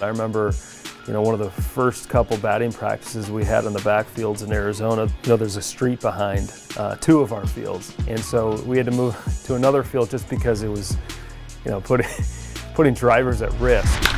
I remember, one of the first couple batting practices we had on the backfields in Arizona, there's a street behind two of our fields. And so we had to move to another field just because it was, putting drivers at risk.